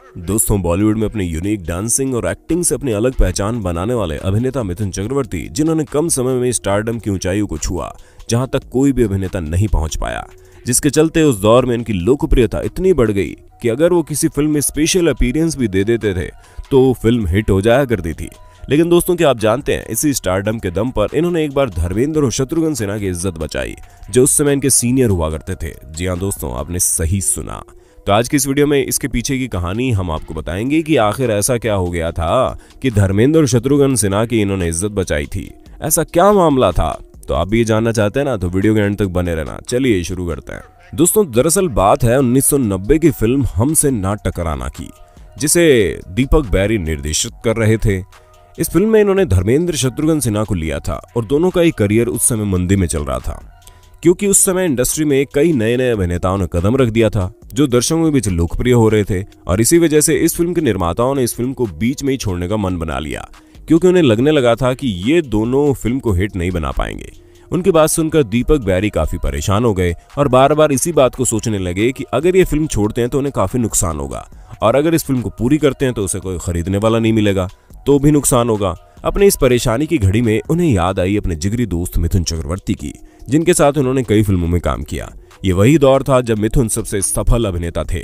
दोस्तों, बॉलीवुड में अपने यूनिक डांसिंग और एक्टिंग से अपनी अलग पहचान बनाने वाले अभिनेता मिथुन चक्रवर्ती, जिन्होंने कम समय में स्टारडम की ऊंचाइयों को छुआ जहां तक कोई भी अभिनेता नहीं पहुंच पाया, जिसके चलते उस दौर में इनकी लोकप्रियता इतनी बढ़ गई कि अगर वो किसी फिल्म में स्पेशल अपीयरेंस भी दे देते थे तो फिल्म हिट हो जाया करती थी। लेकिन दोस्तों, क्या आप जानते हैं, इसी स्टारडम के दम पर इन्होंने एक बार धर्मेंद्र और शत्रुघ्न सिन्हा की इज्जत बचाई, जो उस समय इनके सीनियर हुआ करते थे। जी हाँ दोस्तों, आपने सही सुना। तो आज की इस वीडियो में इसके पीछे की कहानी हम आपको बताएंगे कि आखिर ऐसा क्या हो गया था कि धर्मेंद्र और शत्रुघ्न सिन्हा की इन्होंने इज्जत बचाई थी। ऐसा क्या मामला था? तो आप भी ये जानना चाहते हैं ना, तो वीडियो के एंड तक बने रहना। चलिए शुरू करते हैं। दोस्तों, दरअसल बात है 1990 की फिल्म हमसे ना टकराना की, जिसे दीपक बैरी निर्देशित कर रहे थे। इस फिल्म में इन्होंने धर्मेंद्र शत्रुघ्न सिन्हा को लिया था और दोनों का ही करियर उस समय मंदी में चल रहा था, क्योंकि उस समय इंडस्ट्री में कई नए नए अभिनेताओं ने कदम रख दिया था जो दर्शकों के बीच लोकप्रिय हो रहे थे। और इसी वजह से इस फिल्म के निर्माताओं ने इस फिल्म को बीच में ही छोड़ने का मन बना लिया, क्योंकि उन्हें लगने लगा था कि ये दोनों फिल्म को हिट नहीं बना पाएंगे। उनकी बात सुनकर दीपक बैरी काफी परेशान हो गए और बार बार इसी बात को सोचने लगे कि अगर ये फिल्म छोड़ते हैं तो उन्हें काफी नुकसान होगा, और अगर इस फिल्म को पूरी करते हैं तो उसे कोई खरीदने वाला नहीं मिलेगा तो भी नुकसान होगा। अपनी इस परेशानी की घड़ी में उन्हें याद आई अपने जिगरी दोस्त मिथुन चक्रवर्ती की, जिनके साथ उन्होंने कई फिल्मों में काम किया। ये वही दौर था जब मिथुन सबसे सफल अभिनेता थे।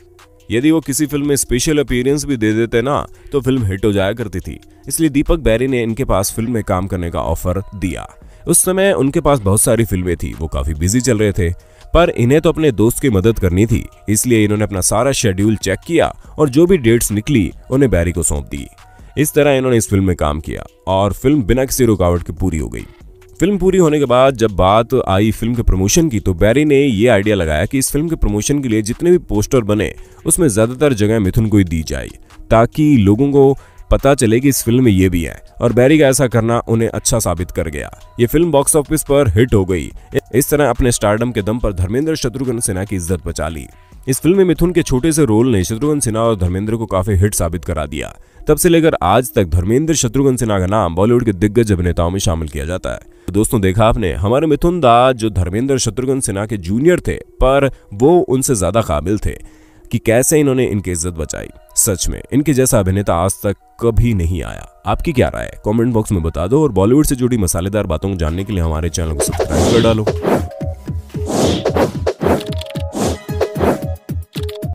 यदि वो किसी फिल्म में स्पेशल अपीयरेंस भी दे देते ना तो फिल्म हिट हो जाया करती थी। इसलिए दीपक बैरी ने इनके पास फिल्म में काम करने का ऑफर दिया। उस समय उनके पास बहुत सारी फिल्में थी, वो काफी बिजी चल रहे थे, पर इन्हें तो अपने दोस्त की मदद करनी थी। इसलिए इन्होंने अपना सारा शेड्यूल चेक किया और जो भी डेट्स निकली उन्हें बैरी को सौंप दी। इस तरह इन्होंने इस फिल्म में काम किया और फिल्म बिना किसी रुकावट के पूरी हो गई। फिल्म पूरी होने के बाद जब बात आई फिल्म के प्रमोशन की, तो बैरी ने ये आइडिया लगाया कि इस फिल्म के प्रमोशन के लिए जितने भी पोस्टर बने उसमें ज्यादातर जगह मिथुन को ही दी जाए, ताकि लोगों को पता चले कि इस फिल्म में ये भी है। और बैरी का ऐसा करना उन्हें अच्छा साबित कर गया। ये फिल्म बॉक्स ऑफिस पर हिट हो गई। इस तरह अपने स्टारडम के दम पर धर्मेंद्र शत्रुघ्न सिन्हा की इज्जत बचा ली। इस फिल्म में मिथुन के छोटे से रोल ने शत्रुघ्न सिन्हा और धर्मेंद्र को काफी हिट साबित करा दिया। तब से लेकर आज तक धर्मेंद्र शत्रुघ्न सिन्हा का नाम बॉलीवुड के दिग्गज अभिनेताओं में शामिल किया जाता है। तो दोस्तों, देखा आपने, हमारे मिथुन दा जो धर्मेंद्र शत्रुघ्न सिन्हा के जूनियर थे, पर वो उनसे ज्यादा काबिल थे कि कैसे इन्होंने इनकी इज्जत बचाई। सच में इनके जैसा अभिनेता आज तक कभी नहीं आया। आपकी क्या राय है? कमेंट बॉक्स में बता दो और बॉलीवुड से जुड़ी मसालेदार बातों को जानने के लिए हमारे चैनल को सब्सक्राइब कर डालो।